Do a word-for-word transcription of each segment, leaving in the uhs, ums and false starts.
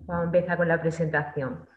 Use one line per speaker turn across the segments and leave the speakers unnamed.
Vamos a empezar con la presentación.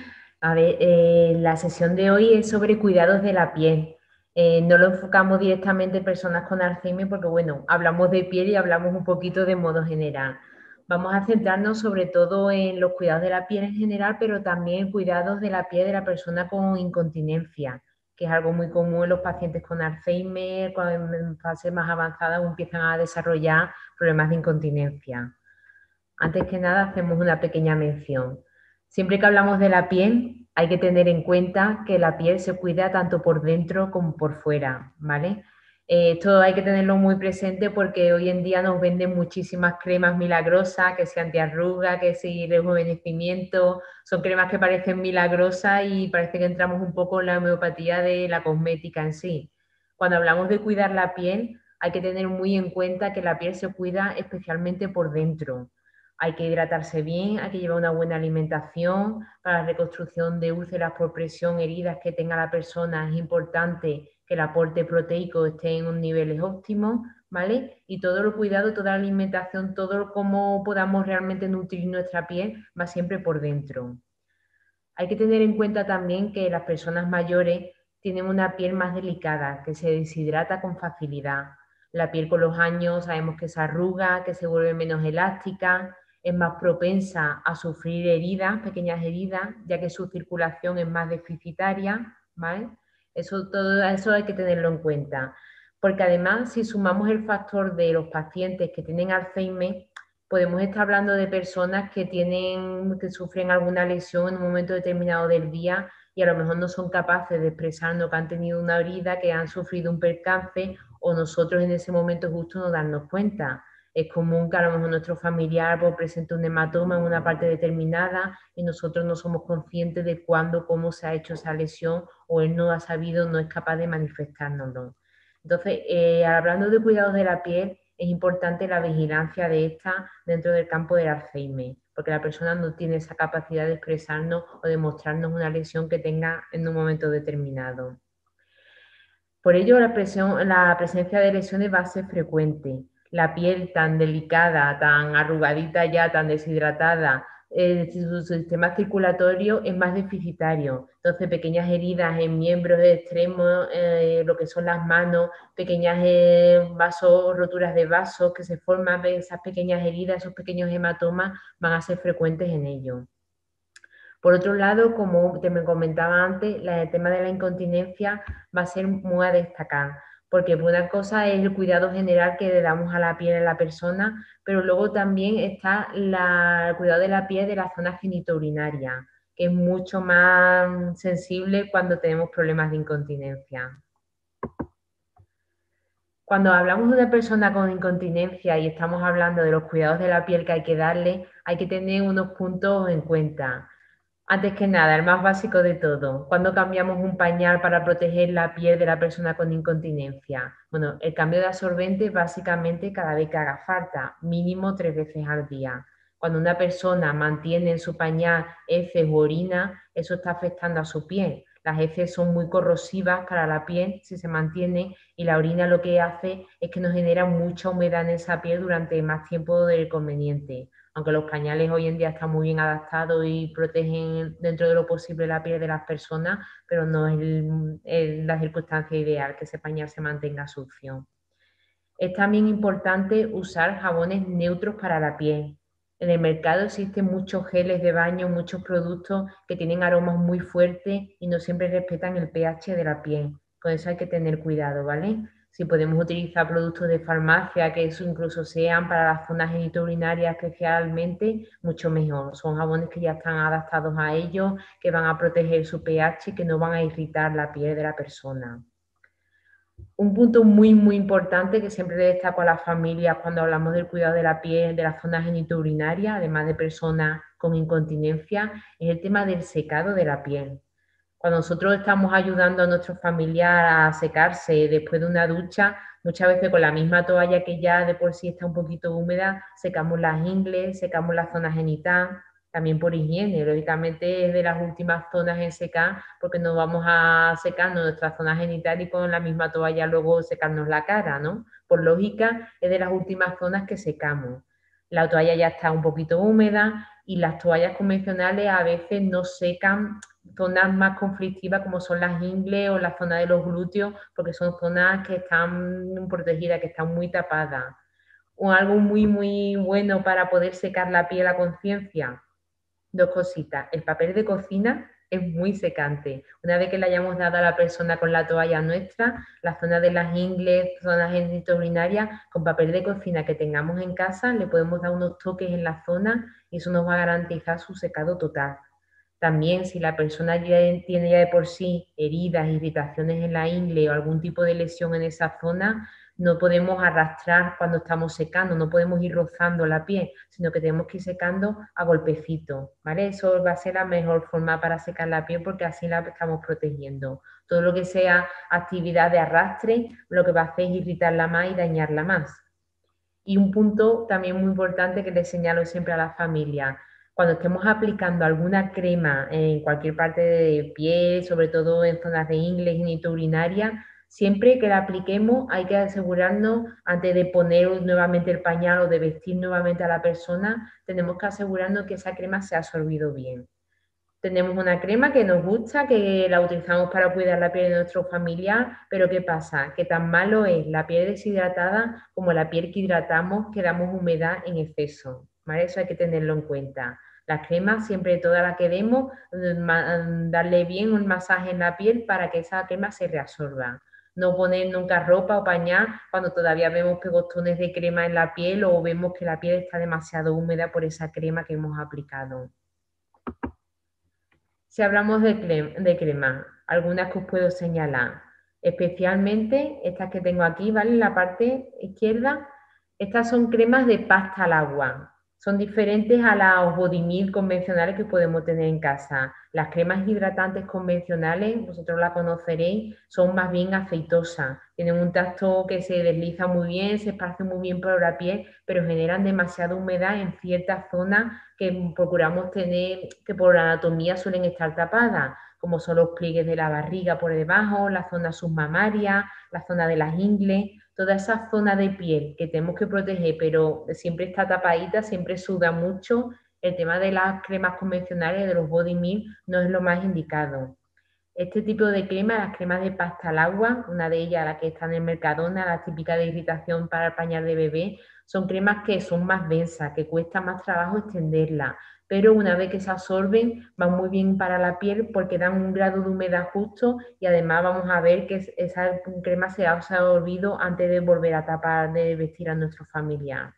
A ver, eh, la sesión de hoy es sobre cuidados de la piel. Eh, no lo enfocamos directamente en personas con Alzheimer porque, bueno, hablamos de piel y hablamos un poquito de modo general. Vamos a centrarnos sobre todo en los cuidados de la piel en general, pero también en cuidados de la piel de la persona con incontinencia, que es algo muy común en los pacientes con Alzheimer, cuando en fase más avanzada empiezan a desarrollar problemas de incontinencia. Antes que nada, hacemos una pequeña mención. Siempre que hablamos de la piel, hay que tener en cuenta que la piel se cuida tanto por dentro como por fuera, ¿vale? Eh, esto hay que tenerlo muy presente porque hoy en día nos venden muchísimas cremas milagrosas, que si antiarruga, que si rejuvenecimiento, son cremas que parecen milagrosas y parece que entramos un poco en la homeopatía de la cosmética en sí. Cuando hablamos de cuidar la piel, hay que tener muy en cuenta que la piel se cuida especialmente por dentro. Hay que hidratarse bien, hay que llevar una buena alimentación para la reconstrucción de úlceras por presión, heridas que tenga la persona. Es importante que el aporte proteico esté en un niveles óptimos, ¿vale? Y todo el cuidado, toda la alimentación, todo cómo podamos realmente nutrir nuestra piel va siempre por dentro. Hay que tener en cuenta también que las personas mayores tienen una piel más delicada, que se deshidrata con facilidad. La piel con los años sabemos que se arruga, que se vuelve menos elástica, es más propensa a sufrir heridas, pequeñas heridas, ya que su circulación es más deficitaria, ¿vale? Eso, todo eso hay que tenerlo en cuenta. Porque además, si sumamos el factor de los pacientes que tienen Alzheimer, podemos estar hablando de personas que tienen, que sufren alguna lesión en un momento determinado del día y a lo mejor no son capaces de expresarnos que han tenido una herida, que han sufrido un percance o nosotros en ese momento justo no darnos cuenta. Es común que a lo mejor nuestro familiar pues, presente un hematoma en una parte determinada y nosotros no somos conscientes de cuándo, cómo se ha hecho esa lesión o él no ha sabido, no es capaz de manifestárnoslo. Entonces, eh, hablando de cuidados de la piel, es importante la vigilancia de esta dentro del campo del Alzheimer, porque la persona no tiene esa capacidad de expresarnos o de mostrarnos una lesión que tenga en un momento determinado. Por ello, la, presión, la presencia de lesiones va a ser frecuente. La piel tan delicada, tan arrugadita ya, tan deshidratada, eh, su sistema circulatorio es más deficitario. Entonces, pequeñas heridas en miembros extremos, eh, lo que son las manos, pequeñas eh, vasos, roturas de vasos que se forman, esas pequeñas heridas, esos pequeños hematomas van a ser frecuentes en ello. Por otro lado, como te me comentaba antes, la- el tema de la incontinencia va a ser muy a destacar, porque una cosa es el cuidado general que le damos a la piel de la persona, pero luego también está la- el cuidado de la piel de la zona genitourinaria, que es mucho más sensible cuando tenemos problemas de incontinencia. Cuando hablamos de una persona con incontinencia y estamos hablando de los cuidados de la piel que hay que darle, hay que tener unos puntos en cuenta. Antes que nada, el más básico de todo, ¿cuándo cambiamos un pañal para proteger la piel de la persona con incontinencia? Bueno, el cambio de absorbente básicamente cada vez que haga falta, mínimo tres veces al día. Cuando una persona mantiene en su pañal heces u orina, eso está afectando a su piel. Las heces son muy corrosivas para la piel si se mantiene y la orina lo que hace es que nos genera mucha humedad en esa piel durante más tiempo del conveniente. Aunque los pañales hoy en día están muy bien adaptados y protegen dentro de lo posible la piel de las personas, pero no es el, el, la circunstancia ideal que ese pañal se mantenga sucio. Es también importante usar jabones neutros para la piel. En el mercado existen muchos geles de baño, muchos productos que tienen aromas muy fuertes y no siempre respetan el pH de la piel. Con eso hay que tener cuidado, ¿vale? Si podemos utilizar productos de farmacia que eso incluso sean para las zonas genitourinarias especialmente, mucho mejor. Son jabones que ya están adaptados a ellos, que van a proteger su pH y que no van a irritar la piel de la persona. Un punto muy, muy importante que siempre le destaco a las familias cuando hablamos del cuidado de la piel, de la zona genitourinaria, además de personas con incontinencia, es el tema del secado de la piel. Cuando nosotros estamos ayudando a nuestro familiar a secarse después de una ducha, muchas veces con la misma toalla que ya de por sí está un poquito húmeda, secamos las ingles, secamos la zona genital, también por higiene. Lógicamente es de las últimas zonas en secar porque no vamos a secarnos nuestra zona genital y con la misma toalla luego secarnos la cara, ¿no? Por lógica es de las últimas zonas que secamos. La toalla ya está un poquito húmeda y las toallas convencionales a veces no secan zonas más conflictivas como son las ingles o la zona de los glúteos, porque son zonas que están protegidas, que están muy tapadas. O algo muy, muy bueno para poder secar la piel a conciencia. Dos cositas. El papel de cocina es muy secante. Una vez que le hayamos dado a la persona con la toalla nuestra, la zona de las ingles, zonas genitourinarias, con papel de cocina que tengamos en casa, le podemos dar unos toques en la zona y eso nos va a garantizar su secado total. También si la persona ya tiene ya de por sí heridas, irritaciones en la ingle o algún tipo de lesión en esa zona, no podemos arrastrar cuando estamos secando, no podemos ir rozando la piel, sino que tenemos que ir secando a golpecitos, ¿vale? Eso va a ser la mejor forma para secar la piel porque así la estamos protegiendo. Todo lo que sea actividad de arrastre, lo que va a hacer es irritarla más y dañarla más. Y un punto también muy importante que le señalo siempre a la familia, cuando estemos aplicando alguna crema en cualquier parte de piel, sobre todo en zonas de ingle, genitourinaria, siempre que la apliquemos hay que asegurarnos, antes de poner nuevamente el pañal o de vestir nuevamente a la persona, tenemos que asegurarnos que esa crema se ha absorbido bien. Tenemos una crema que nos gusta, que la utilizamos para cuidar la piel de nuestro familiar, pero ¿qué pasa? Que tan malo es la piel deshidratada como la piel que hidratamos, que damos humedad en exceso, ¿vale? Eso hay que tenerlo en cuenta. Las cremas, siempre toda la que demos, darle bien un masaje en la piel para que esa crema se reabsorba. No poner nunca ropa o pañal cuando todavía vemos pegostones de crema en la piel o vemos que la piel está demasiado húmeda por esa crema que hemos aplicado. Si hablamos de crema, de crema, algunas que os puedo señalar, especialmente estas que tengo aquí, ¿vale? En la parte izquierda, estas son cremas de pasta al agua. Son diferentes a las body milk convencionales que podemos tener en casa. Las cremas hidratantes convencionales, vosotros las conoceréis, son más bien aceitosas. Tienen un tacto que se desliza muy bien, se esparce muy bien por la piel, pero generan demasiada humedad en ciertas zonas que procuramos tener, que por anatomía suelen estar tapadas, como son los pliegues de la barriga por debajo, la zona submamaria, la zona de las ingles, toda esa zona de piel que tenemos que proteger, pero siempre está tapadita, siempre suda mucho. El tema de las cremas convencionales, de los body milk, no es lo más indicado. Este tipo de crema, las cremas de pasta al agua, una de ellas, la que está en el Mercadona, la típica de irritación para el pañal de bebé, son cremas que son más densas, que cuesta más trabajo extenderlas, pero una vez que se absorben van muy bien para la piel porque dan un grado de humedad justo y además vamos a ver que esa crema se ha absorbido antes de volver a tapar, de vestir a nuestro familiar.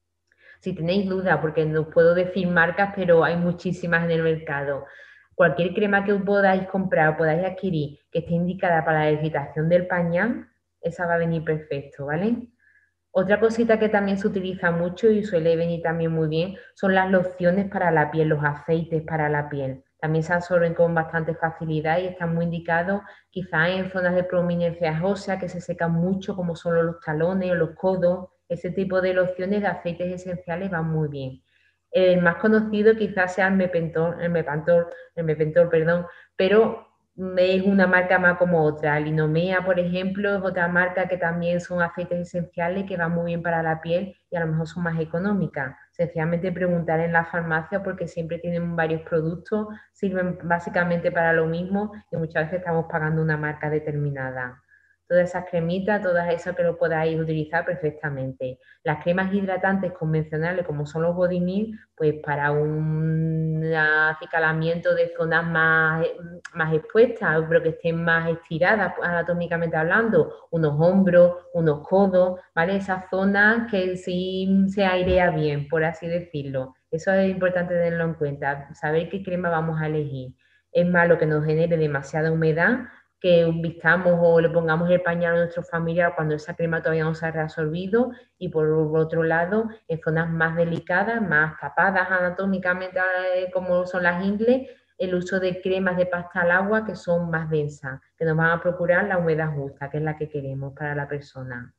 Si tenéis dudas, porque no puedo decir marcas, pero hay muchísimas en el mercado. Cualquier crema que podáis comprar o podáis adquirir que esté indicada para la irritación del pañal, esa va a venir perfecto, ¿vale? Otra cosita que también se utiliza mucho y suele venir también muy bien son las lociones para la piel, los aceites para la piel. También se absorben con bastante facilidad y están muy indicados quizás en zonas de prominencias óseas que se secan mucho, como son los talones o los codos. Ese tipo de lociones de aceites esenciales van muy bien. El más conocido quizás sea el Mepentol, el Mepantol, el Mepentol, perdón, pero es una marca más como otra. Linomea, por ejemplo, es otra marca que también son aceites esenciales que van muy bien para la piel y a lo mejor son más económicas. Sencillamente preguntar en la farmacia porque siempre tienen varios productos, sirven básicamente para lo mismo y muchas veces estamos pagando una marca determinada. Todas esas cremitas, todas esas que lo podáis utilizar perfectamente. Las cremas hidratantes convencionales, como son los body milk, pues para un acicalamiento de zonas más, más expuestas, pero que estén más estiradas anatómicamente hablando, unos hombros, unos codos, ¿vale? Esas zonas que sí se airea bien, por así decirlo. Eso es importante tenerlo en cuenta, saber qué crema vamos a elegir. Es malo que nos genere demasiada humedad, que vistamos o le pongamos el pañal a nuestro familiar cuando esa crema todavía no se ha reabsorbido, y por otro lado, en zonas más delicadas, más tapadas anatómicamente, eh, como son las ingles, el uso de cremas de pasta al agua que son más densas, que nos van a procurar la humedad justa, que es la que queremos para la persona.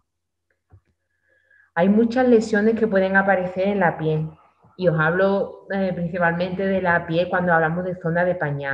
Hay muchas lesiones que pueden aparecer en la piel y os hablo eh, principalmente de la piel cuando hablamos de zona de pañal.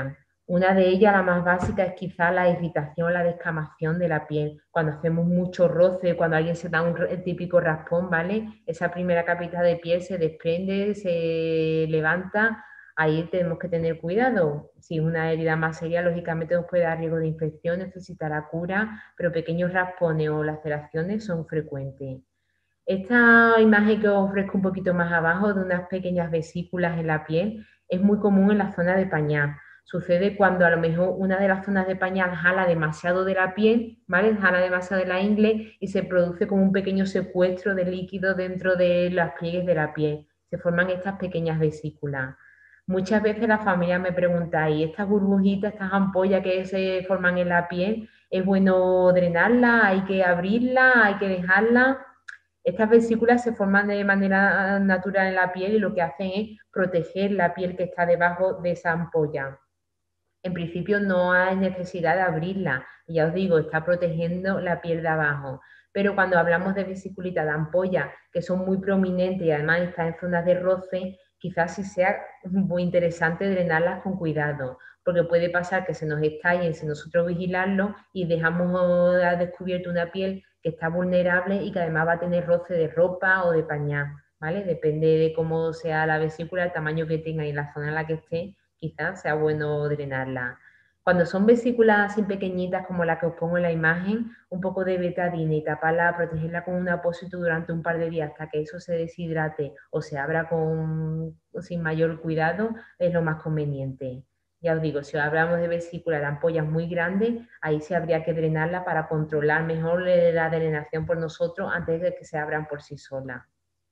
Una de ellas, la más básica, es quizá la irritación, la descamación de la piel. Cuando hacemos mucho roce, cuando alguien se da un r- el típico raspón, ¿vale? Esa primera capita de piel se desprende, se levanta, ahí tenemos que tener cuidado. Si es una herida más seria, lógicamente nos puede dar riesgo de infección, necesitará cura, pero pequeños raspones o laceraciones son frecuentes. Esta imagen que os ofrezco un poquito más abajo de unas pequeñas vesículas en la piel es muy común en la zona de pañal. Sucede cuando a lo mejor una de las zonas de pañal jala demasiado de la piel, ¿vale? Jala demasiado de la ingle y se produce como un pequeño secuestro de líquido dentro de los pliegues de la piel. Se forman estas pequeñas vesículas. Muchas veces la familia me pregunta, ¿y estas burbujitas, estas ampollas que se forman en la piel, es bueno drenarlas? ¿Hay que abrirlas? ¿Hay que dejarlas? Estas vesículas se forman de manera natural en la piel y lo que hacen es proteger la piel que está debajo de esa ampolla. En principio no hay necesidad de abrirla, y ya os digo, está protegiendo la piel de abajo. Pero cuando hablamos de vesiculitas de ampolla, que son muy prominentes y además están en zonas de roce, quizás sí sea muy interesante drenarlas con cuidado, porque puede pasar que se nos estallen sin nosotros vigilarlo y dejamos a descubierto una piel que está vulnerable y que además va a tener roce de ropa o de pañal, ¿vale? Depende de cómo sea la vesícula, el tamaño que tenga y la zona en la que esté, quizás sea bueno drenarla. Cuando son vesículas así pequeñitas como la que os pongo en la imagen, un poco de betadine y taparla, protegerla con un apósito durante un par de días hasta que eso se deshidrate o se abra con, sin mayor cuidado es lo más conveniente. Ya os digo, si hablamos de vesículas de ampollas muy grandes, ahí sí habría que drenarla para controlar mejor la drenación por nosotros antes de que se abran por sí solas.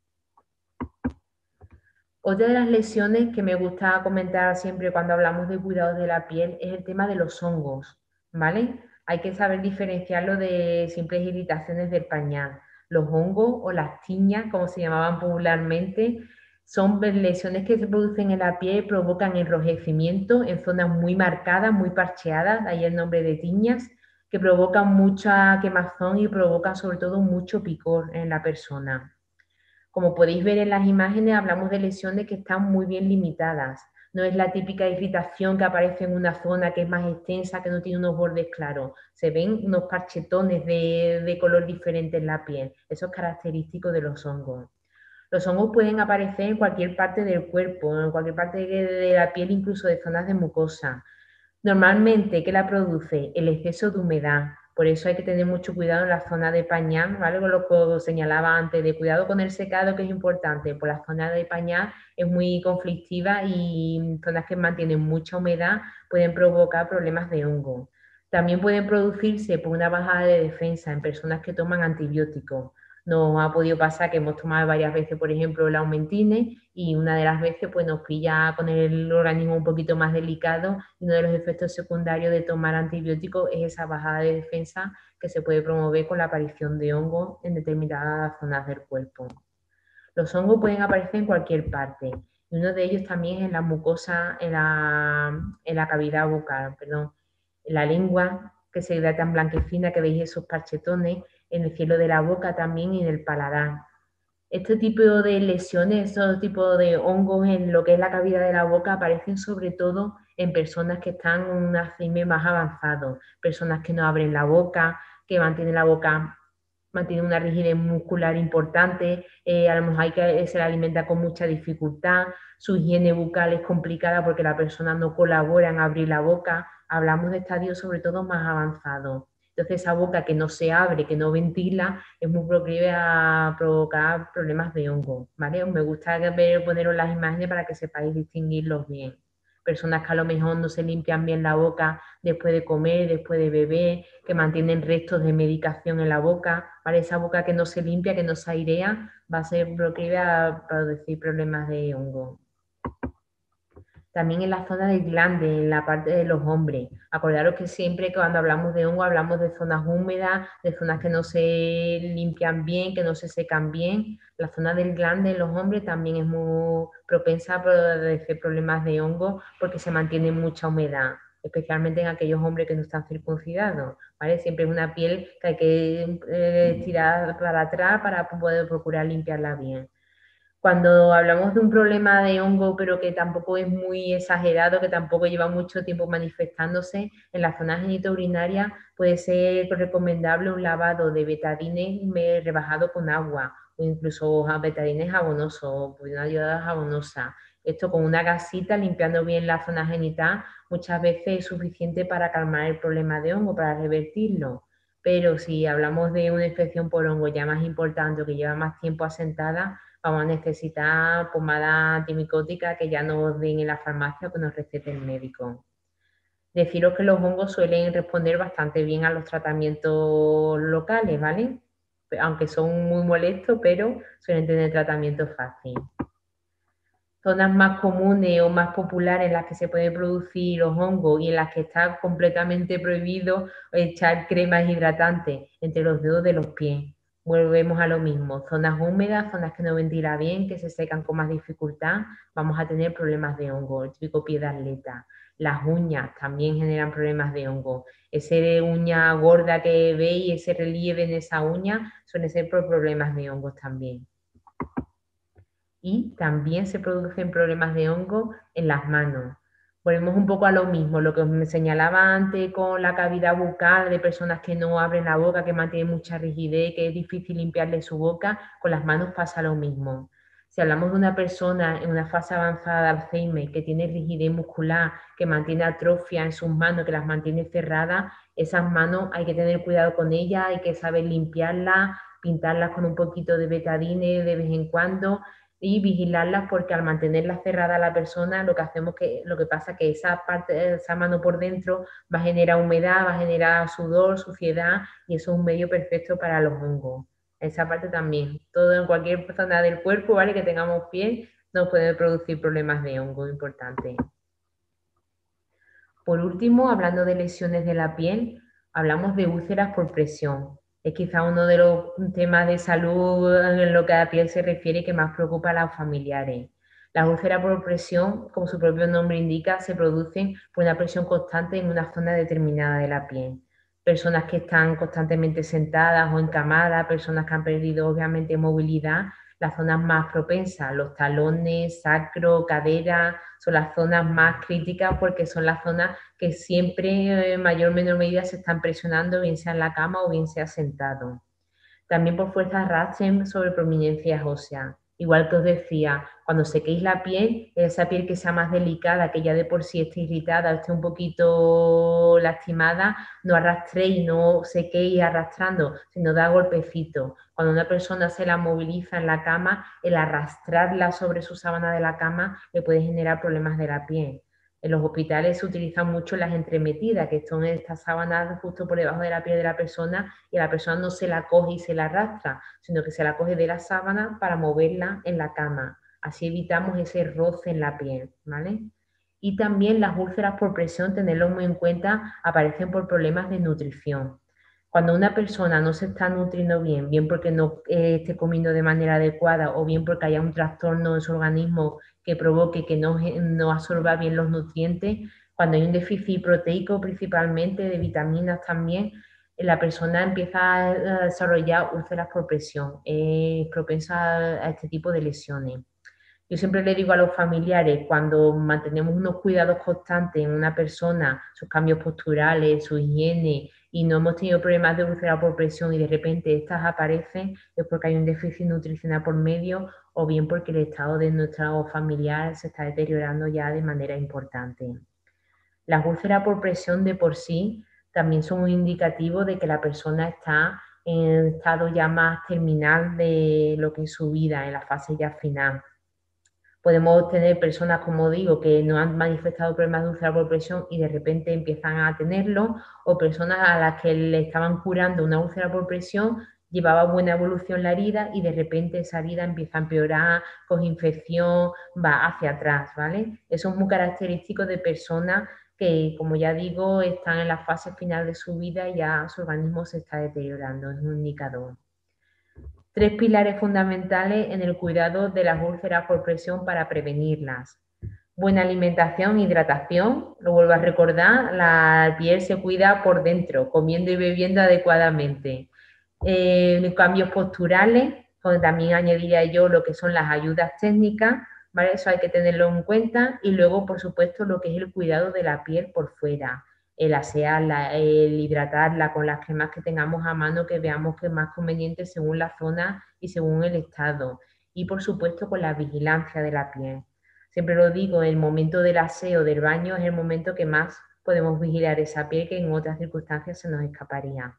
Otra de las lesiones que me gusta comentar siempre cuando hablamos de cuidados de la piel es el tema de los hongos, ¿vale? Hay que saber diferenciarlo de simples irritaciones del pañal. Los hongos o las tiñas, como se llamaban popularmente, son lesiones que se producen en la piel y provocan enrojecimiento en zonas muy marcadas, muy parcheadas, de ahí el nombre de tiñas, que provocan mucha quemazón y provocan sobre todo mucho picor en la persona. Como podéis ver en las imágenes, hablamos de lesiones que están muy bien limitadas. No es la típica irritación que aparece en una zona que es más extensa, que no tiene unos bordes claros. Se ven unos parchetones de, de color diferente en la piel. Eso es característico de los hongos. Los hongos pueden aparecer en cualquier parte del cuerpo, en cualquier parte de, de la piel, incluso de zonas de mucosa. Normalmente, ¿qué la produce? El exceso de humedad. Por eso hay que tener mucho cuidado en la zona de pañal, ¿vale? Con lo que os señalaba antes, de cuidado con el secado, que es importante. Por la zona de pañal es muy conflictiva y zonas que mantienen mucha humedad pueden provocar problemas de hongo. También pueden producirse por una bajada de defensa en personas que toman antibióticos. Nos ha podido pasar que hemos tomado varias veces, por ejemplo, el Aumentine y una de las veces pues nos pilla con el organismo un poquito más delicado y uno de los efectos secundarios de tomar antibióticos es esa bajada de defensa que se puede promover con la aparición de hongos en determinadas zonas del cuerpo. Los hongos pueden aparecer en cualquier parte y uno de ellos también es en la mucosa, en la, en la cavidad bucal, perdón, en la lengua que se ve tan blanquecina que veis esos parchetones, en el cielo de la boca también y en el paladar. Este tipo de lesiones, estos tipos de hongos en lo que es la cavidad de la boca aparecen sobre todo en personas que están en un Alzheimer más avanzado, personas que no abren la boca, que mantienen la boca, mantienen una rigidez muscular importante, eh, a lo mejor hay que se le alimenta con mucha dificultad, su higiene bucal es complicada porque la persona no colabora en abrir la boca. Hablamos de estadios sobre todo más avanzados. Entonces esa boca que no se abre, que no ventila, es muy proclive a provocar problemas de hongo, ¿vale? Me gusta ver, poneros las imágenes para que sepáis distinguirlos bien. Personas que a lo mejor no se limpian bien la boca después de comer, después de beber, que mantienen restos de medicación en la boca, ¿vale? Esa boca que no se limpia, que no se airea, va a ser proclive a producir problemas de hongo. También en la zona del glande, en la parte de los hombres. Acordaros que siempre cuando hablamos de hongo hablamos de zonas húmedas, de zonas que no se limpian bien, que no se secan bien. La zona del glande en los hombres también es muy propensa a padecer problemas de hongo porque se mantiene mucha humedad, especialmente en aquellos hombres que no están circuncidados, ¿vale? Siempre es una piel que hay que eh, tirar para atrás para poder procurar limpiarla bien. Cuando hablamos de un problema de hongo, pero que tampoco es muy exagerado, que tampoco lleva mucho tiempo manifestándose, en la zona genitourinaria puede ser recomendable un lavado de betadine me- rebajado con agua o incluso ja- betadine jabonoso, pues una ayuda jabonosa. Esto con una gasita limpiando bien la zona genital muchas veces es suficiente para calmar el problema de hongo, para revertirlo. Pero si hablamos de una infección por hongo ya más importante o que lleva más tiempo asentada, vamos a necesitar pomada antimicótica que ya nos den en la farmacia o que nos recete el médico. Deciros que los hongos suelen responder bastante bien a los tratamientos locales, ¿vale? Aunque son muy molestos, pero suelen tener tratamiento fácil. Zonas más comunes o más populares en las que se pueden producir los hongos y en las que está completamente prohibido echar cremas hidratantes entre los dedos de los pies. Volvemos a lo mismo, zonas húmedas, zonas que no ventila bien, que se secan con más dificultad, vamos a tener problemas de hongo, el típico pie de atleta. Las uñas también generan problemas de hongo. Ese de uña gorda que veis, ese relieve en esa uña, suele ser por problemas de hongos también. Y también se producen problemas de hongo en las manos. Volvemos un poco a lo mismo, lo que os me señalaba antes con la cavidad bucal de personas que no abren la boca, que mantienen mucha rigidez, que es difícil limpiarle su boca, con las manos pasa lo mismo. Si hablamos de una persona en una fase avanzada de Alzheimer que tiene rigidez muscular, que mantiene atrofia en sus manos, que las mantiene cerradas, esas manos hay que tener cuidado con ellas, hay que saber limpiarlas, pintarlas con un poquito de betadine de vez en cuando y vigilarlas porque al mantenerla cerrada la persona lo que hacemos que lo que pasa que esa parte esa mano por dentro va a generar humedad, va a generar sudor, suciedad y eso es un medio perfecto para los hongos. Esa parte también, todo en cualquier zona del cuerpo, ¿vale? Que tengamos piel, nos puede producir problemas de hongo importantes. Por último, hablando de lesiones de la piel, hablamos de úlceras por presión. Es quizá uno de los temas de salud en lo que a la piel se refiere que más preocupa a los familiares. Las úlceras por presión, como su propio nombre indica, se producen por una presión constante en una zona determinada de la piel. Personas que están constantemente sentadas o encamadas, personas que han perdido obviamente movilidad, las zonas más propensas, los talones, sacro, cadera, son las zonas más críticas porque son las zonas que siempre en mayor o menor medida se están presionando, bien sea en la cama o bien sea sentado. También por fuerza arrastren sobre prominencias óseas. Igual que os decía, cuando sequéis la piel, esa piel que sea más delicada, que ya de por sí esté irritada, esté un poquito lastimada, no arrastréis, no sequéis arrastrando, sino da golpecitos. Cuando una persona se la moviliza en la cama, el arrastrarla sobre su sábana de la cama le puede generar problemas de la piel. En los hospitales se utilizan mucho las entremetidas, que son estas sábanas justo por debajo de la piel de la persona y la persona no se la coge y se la arrastra, sino que se la coge de la sábana para moverla en la cama. Así evitamos ese roce en la piel, ¿vale? Y también las úlceras por presión, tenerlo muy en cuenta, aparecen por problemas de nutrición. Cuando una persona no se está nutriendo bien, bien porque no eh, esté comiendo de manera adecuada o bien porque haya un trastorno en su organismo que provoque que no, no absorba bien los nutrientes, cuando hay un déficit proteico principalmente, de vitaminas también, la persona empieza a desarrollar úlceras por presión, es propensa a este tipo de lesiones. Yo siempre le digo a los familiares, cuando mantenemos unos cuidados constantes en una persona, sus cambios posturales, su higiene, y no hemos tenido problemas de úlcera por presión y de repente estas aparecen, es porque hay un déficit nutricional por medio o bien porque el estado de nuestro familiar se está deteriorando ya de manera importante. Las úlceras por presión de por sí también son un indicativo de que la persona está en el estado ya más terminal de lo que es su vida, en la fase ya final. Podemos tener personas, como digo, que no han manifestado problemas de úlcera por presión y de repente empiezan a tenerlo, o personas a las que le estaban curando una úlcera por presión, llevaba buena evolución la herida y de repente esa herida empieza a empeorar, coge infección, va hacia atrás, ¿vale? Eso es muy característico de personas que, como ya digo, están en la fase final de su vida y ya su organismo se está deteriorando, es un indicador. Tres pilares fundamentales en el cuidado de las úlceras por presión para prevenirlas. Buena alimentación, hidratación, lo vuelvo a recordar, la piel se cuida por dentro, comiendo y bebiendo adecuadamente. Eh, cambios posturales, Donde también añadiría yo lo que son las ayudas técnicas, ¿vale? Eso hay que tenerlo en cuenta. Y luego, por supuesto, lo que es el cuidado de la piel por fuera, el asearla, el hidratarla con las cremas que tengamos a mano, que veamos que es más conveniente según la zona y según el estado. Y por supuesto, con la vigilancia de la piel. Siempre lo digo, el momento del aseo del baño es el momento que más podemos vigilar esa piel, que en otras circunstancias se nos escaparía.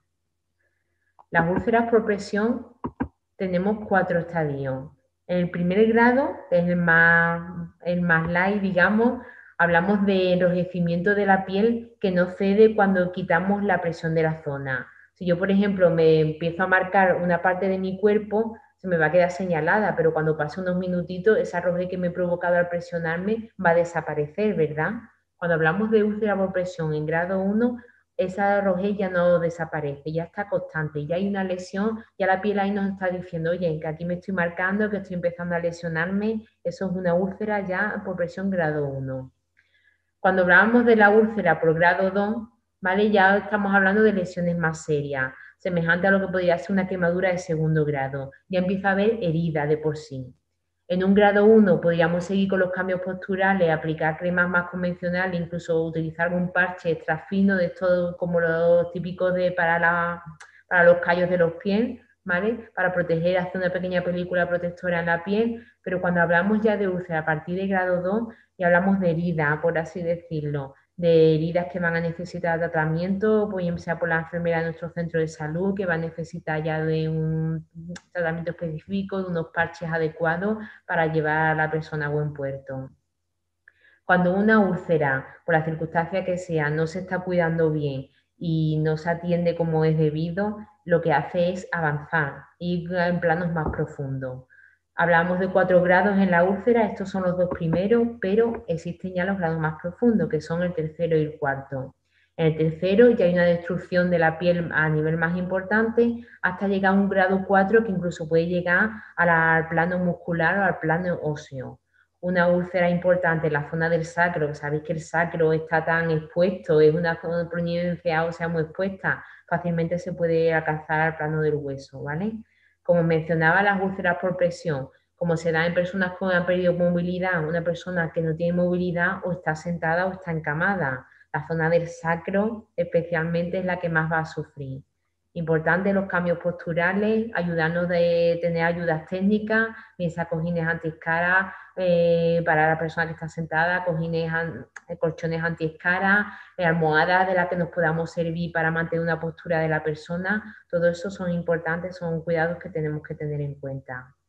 Las úlceras por presión tenemos cuatro estadios. En el primer grado, que es el más, el más light, digamos, hablamos de enrojecimiento de la piel que no cede cuando quitamos la presión de la zona. Si yo, por ejemplo, me empiezo a marcar una parte de mi cuerpo, se me va a quedar señalada, pero cuando pase unos minutitos, esa roje que me he provocado al presionarme va a desaparecer, ¿verdad? Cuando hablamos de úlcera por presión en grado uno, esa roje ya no desaparece, ya está constante, ya hay una lesión, ya la piel ahí nos está diciendo, oye, que aquí me estoy marcando, que estoy empezando a lesionarme, eso es una úlcera ya por presión grado uno. Cuando hablamos de la úlcera por grado dos, ¿vale? Ya estamos hablando de lesiones más serias, semejante a lo que podría ser una quemadura de segundo grado, ya empieza a haber herida de por sí. En un grado uno podríamos seguir con los cambios posturales, aplicar cremas más convencionales, incluso utilizar un parche extra fino de estos como los típicos de para, la, para los callos de los pies, ¿vale? Para proteger, hacer una pequeña película protectora en la piel, pero cuando hablamos ya de úlcera a partir de grado dos, y hablamos de heridas, por así decirlo, de heridas que van a necesitar tratamiento, pues ya sea por la enfermera de nuestro centro de salud, que va a necesitar ya de un tratamiento específico, de unos parches adecuados para llevar a la persona a buen puerto. Cuando una úlcera, por la circunstancia que sea, no se está cuidando bien y no se atiende como es debido, lo que hace es avanzar, ir en planos más profundos. Hablamos de cuatro grados en la úlcera, estos son los dos primeros, pero existen ya los grados más profundos, que son el tercero y el cuarto. En el tercero ya hay una destrucción de la piel a nivel más importante, hasta llegar a un grado cuatro que incluso puede llegar al plano muscular o al plano óseo. Una úlcera importante en la zona del sacro, que sabéis que el sacro está tan expuesto, es una zona de prominencia ósea muy expuesta, fácilmente se puede alcanzar al plano del hueso, ¿vale? Como mencionaba, las úlceras por presión, como se da en personas que han perdido movilidad, una persona que no tiene movilidad o está sentada o está encamada. La zona del sacro especialmente es la que más va a sufrir. Importante los cambios posturales, ayudarnos de tener ayudas técnicas, piensa cojines antiescaras eh, para la persona que está sentada, cojines, an, colchones antiescaras, eh, almohadas de las que nos podamos servir para mantener una postura de la persona. Todo eso son importantes, son cuidados que tenemos que tener en cuenta.